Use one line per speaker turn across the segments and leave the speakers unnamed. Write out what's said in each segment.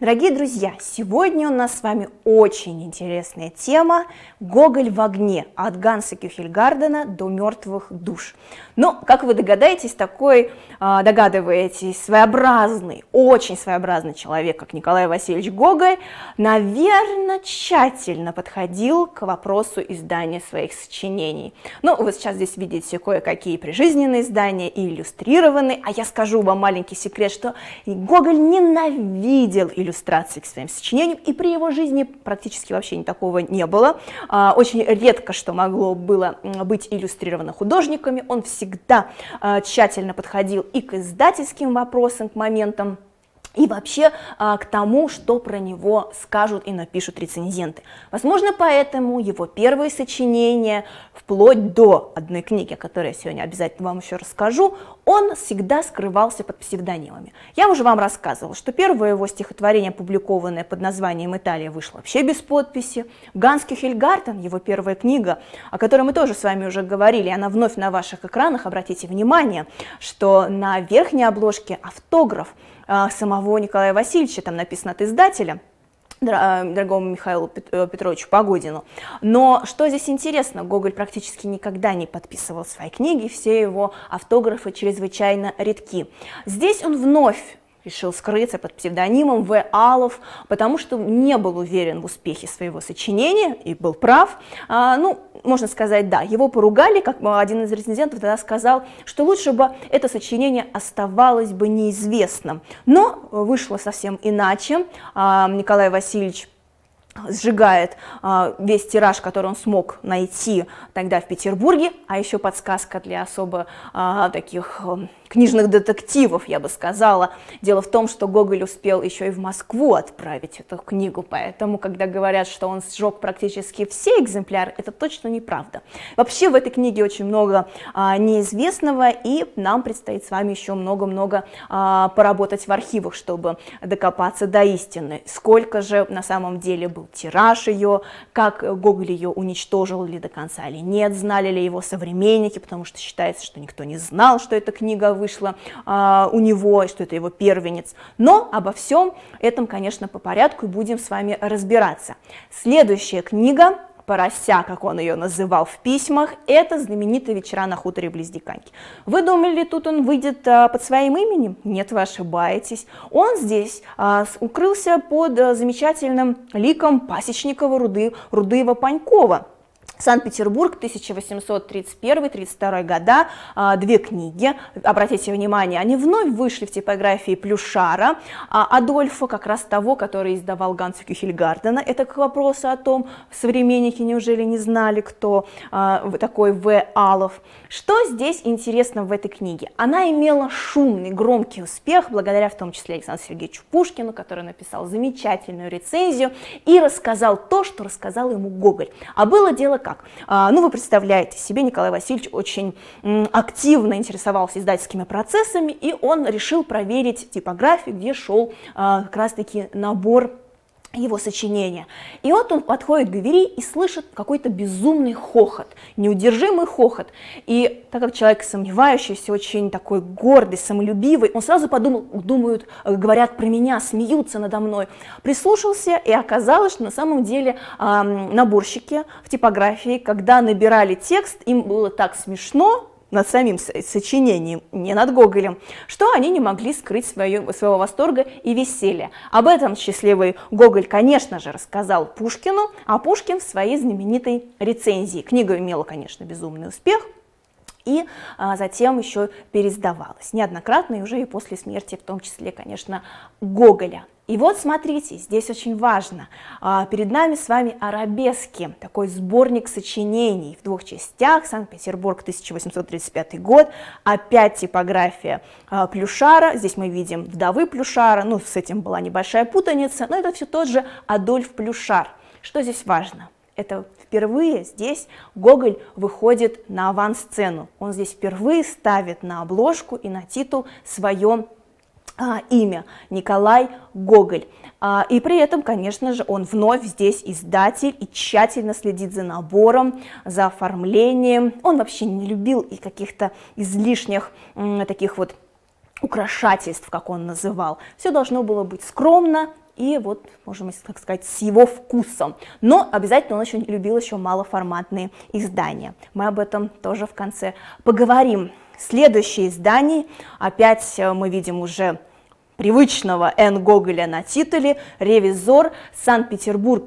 Дорогие друзья, сегодня у нас с вами очень интересная тема «Гоголь в огне» от Ганса Кюхельгардена до «Мертвых душ». Но, как вы догадываетесь, своеобразный, очень своеобразный человек, как Николай Васильевич Гоголь, наверное, тщательно подходил к вопросу издания своих сочинений. Ну, вы сейчас здесь видите кое-какие прижизненные издания и иллюстрированные, а я скажу вам маленький секрет, что Гоголь ненавидел иллюстрации к своим сочинениям, и при его жизни практически вообще такого не было. Очень редко что могло было быть иллюстрировано художниками. Он всегда тщательно подходил и к издательским вопросам, к моментам, и вообще к тому, что про него скажут и напишут рецензенты. Возможно, поэтому его первые сочинения, вплоть до одной книги, о которой я сегодня обязательно вам еще расскажу, он всегда скрывался под псевдонимами. Я уже вам рассказывала, что первое его стихотворение, опубликованное под названием «Италия», вышло вообще без подписи. Ганс Кюхельгарден, его первая книга, о которой мы тоже с вами уже говорили, она вновь на ваших экранах, обратите внимание, что на верхней обложке автограф самого Николая Васильевича, там написано от издателя, дорогому Михаилу Петровичу Погодину. Но что здесь интересно, Гоголь практически никогда не подписывал свои книги, все его автографы чрезвычайно редки. Здесь он вновь решил скрыться под псевдонимом В. Алов, потому что не был уверен в успехе своего сочинения и был прав. Можно сказать, да, его поругали, как один из рецензентов тогда сказал, что лучше бы это сочинение оставалось бы неизвестным. Но вышло совсем иначе. Николай Васильевич сжигает весь тираж, который он смог найти тогда в Петербурге, а еще подсказка для особо таких книжных детективов, я бы сказала. Дело в том, что Гоголь успел еще и в Москву отправить эту книгу, поэтому, когда говорят, что он сжег практически все экземпляры, это точно неправда. Вообще в этой книге очень много неизвестного, и нам предстоит с вами еще много-много поработать в архивах, чтобы докопаться до истины. Сколько же на самом деле был тираж ее, как Гоголь ее уничтожил ли до конца или нет, знали ли его современники, потому что считается, что никто не знал, что эта книга вышла у него, что это его первенец. Но обо всем этом, конечно, по порядку и будем с вами разбираться. Следующая книга, «Порося», как он ее называл в письмах, это знаменитые «Вечера на хуторе близ Диканьки». Вы думали, тут он выйдет под своим именем? Нет, вы ошибаетесь. Он здесь укрылся под замечательным ликом Пасечникова, Рудыева-Панькова. Санкт-Петербург, 1831-32 года, две книги, обратите внимание, они вновь вышли в типографии Плюшара, Адольфа, как раз того, который издавал Ганса Кюхельгардена. Это к вопросу о том, современники неужели не знали, кто такой В. Алов. Что здесь интересно в этой книге? Она имела шумный, громкий успех, благодаря в том числе Александру Сергеевичу Пушкину, который написал замечательную рецензию и рассказал то, что рассказал ему Гоголь. А было дело как? Вы представляете себе, Николай Васильевич очень активно интересовался издательскими процессами, и он решил проверить типографию, где шел как раз-таки набор его сочинения. И вот он подходит к двери и слышит какой-то безумный хохот, неудержимый хохот. И так как человек сомневающийся, очень такой гордый, самолюбивый, он сразу подумал, думают, говорят про меня, смеются надо мной. Прислушался, и оказалось, что на самом деле наборщики в типографии, когда набирали текст, им было так смешно над самим сочинением, не над Гоголем, что они не могли скрыть своего восторга и веселья. Об этом счастливый Гоголь, конечно же, рассказал Пушкину, а Пушкин в своей знаменитой рецензии. Книга имела, конечно, безумный успех, и затем еще переиздавалась неоднократно, и уже и после смерти, в том числе, конечно, Гоголя. И вот смотрите, здесь очень важно, перед нами с вами «Арабески», такой сборник сочинений в двух частях, Санкт-Петербург, 1835 год, опять типография Плюшара, здесь мы видим вдовы Плюшара, с этим была небольшая путаница, но это все тот же Адольф Плюшар. Что здесь важно? Это впервые здесь Гоголь выходит на авансцену, он здесь впервые ставит на обложку и на титул свое имя Николай Гоголь. И при этом, конечно же, он вновь здесь издатель и тщательно следит за набором, за оформлением. Он вообще не любил и каких-то излишних таких вот украшательств, как он называл. Все должно было быть скромно и вот, можем так сказать, с его вкусом. Но обязательно он очень любил еще малоформатные издания. Мы об этом тоже в конце поговорим. Следующее издание, опять мы видим уже привычного Н. Гоголя на титуле, «Ревизор», Санкт-Петербург,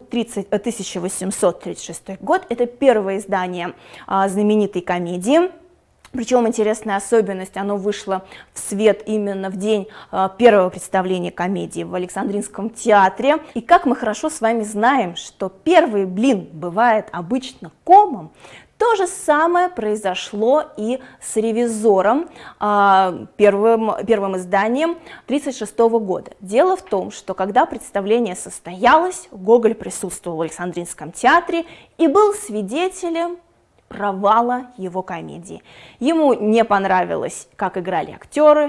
1836 год. Это первое издание знаменитой комедии. Причем интересная особенность, оно вышло в свет именно в день первого представления комедии в Александринском театре. И как мы хорошо с вами знаем, что первый блин бывает обычно комом, то же самое произошло и с «Ревизором», первым изданием 1936 года. Дело в том, что когда представление состоялось, Гоголь присутствовал в Александринском театре и был свидетелем провала его комедии. Ему не понравилось, как играли актеры,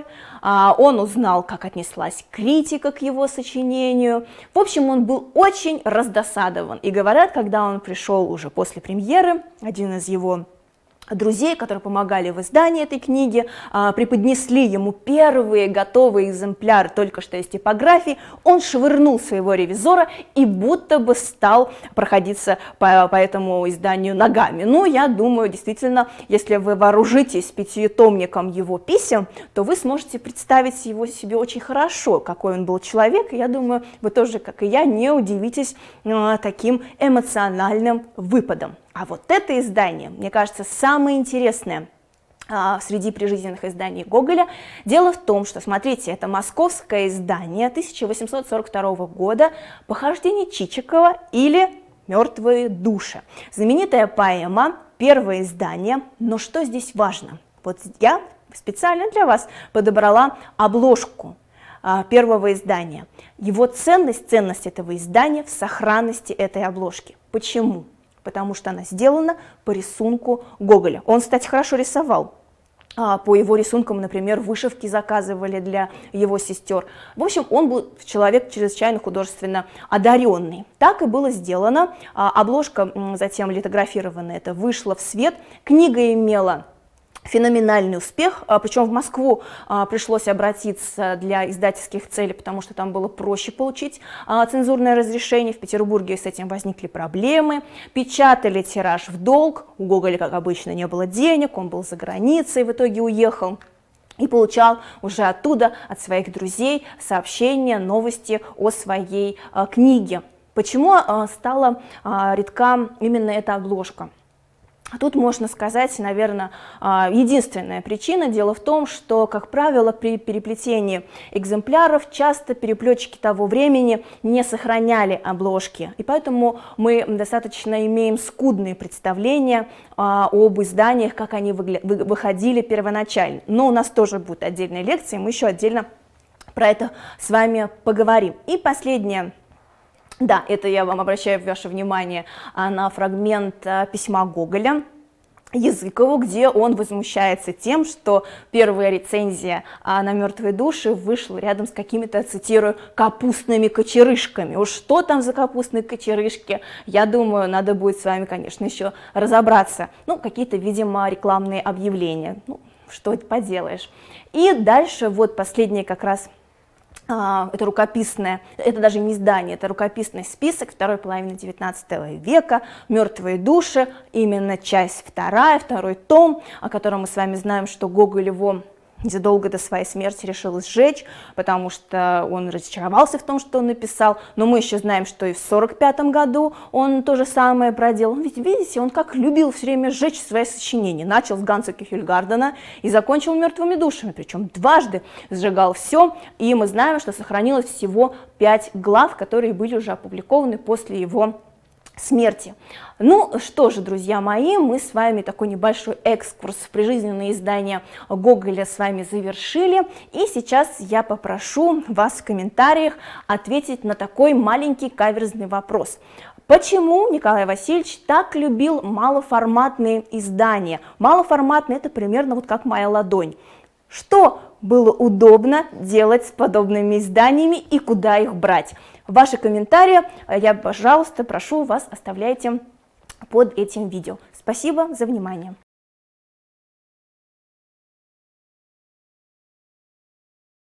он узнал, как отнеслась критика к его сочинению. В общем, он был очень раздосадован. И говорят, когда он пришел уже после премьеры, один из его друзей, которые помогали в издании этой книги, преподнесли ему первые готовые экземпляры только что из типографии, он швырнул своего «Ревизора» и будто бы стал проходиться по этому изданию ногами. Ну, я думаю, действительно, если вы вооружитесь пятитомником его писем, то вы сможете представить его себе очень хорошо, какой он был человек, и я думаю, вы тоже, как и я, не удивитесь таким эмоциональным выпадом. А вот это издание, мне кажется, самое интересное среди прижизненных изданий Гоголя. Дело в том, что, смотрите, это московское издание 1842 года «Похождение Чичикова» или «Мертвые души». Знаменитая поэма, первое издание, но что здесь важно? Вот я специально для вас подобрала обложку первого издания. Его ценность этого издания в сохранности этой обложки. Почему? Потому что она сделана по рисунку Гоголя. Он, кстати, хорошо рисовал. По его рисункам, например, вышивки заказывали для его сестер. В общем, он был человек чрезвычайно художественно одаренный. Так и было сделано. Обложка, затем литографированная, это вышла в свет. Книга имела феноменальный успех, причем в Москву пришлось обратиться для издательских целей, потому что там было проще получить цензурное разрешение. В Петербурге с этим возникли проблемы, печатали тираж в долг, у Гоголя, как обычно, не было денег, он был за границей, в итоге уехал. И получал уже оттуда от своих друзей сообщения, новости о своей книге. Почему стала редка именно эта обложка? Тут можно сказать, наверное, единственная причина. Дело в том, что, как правило, при переплетении экземпляров часто переплетчики того времени не сохраняли обложки. И поэтому мы достаточно имеем скудные представления об изданиях, как они выходили первоначально. Но у нас тоже будет отдельная лекция, мы еще отдельно про это с вами поговорим. И последнее. Да, это я вам обращаю ваше внимание на фрагмент письма Гоголя Языкову, где он возмущается тем, что первая рецензия на «Мертвые души» вышла рядом с какими-то, цитирую, «капустными кочерышками». Уж что там за капустные кочерышки, я думаю, надо будет с вами, конечно, еще разобраться. Ну, какие-то, видимо, рекламные объявления. Ну, что это поделаешь. И дальше вот последнее как раз. Это рукописное, это даже не издание, это рукописный список второй половины XIX века, «Мертвые души», именно часть второй том, о котором мы с вами знаем, что Гоголь его незадолго до своей смерти решил сжечь, потому что он разочаровался в том, что он написал. Но мы еще знаем, что и в 1945 году он то же самое проделал. Ведь видите, он как любил все время сжечь свои сочинения. Начал с Ганса Кюхельгардена и закончил «Мертвыми душами», причем дважды сжигал все. И мы знаем, что сохранилось всего 5 глав, которые были уже опубликованы после его смерти. Ну что же, друзья мои, мы с вами такой небольшой экскурс в прижизненные издания Гоголя с вами завершили. И сейчас я попрошу вас в комментариях ответить на такой маленький каверзный вопрос. Почему Николай Васильевич так любил малоформатные издания? Малоформатные — это примерно вот как моя ладонь. Что было удобно делать с подобными изданиями и куда их брать? Ваши комментарии я, пожалуйста, прошу вас, оставляйте под этим видео. Спасибо за внимание.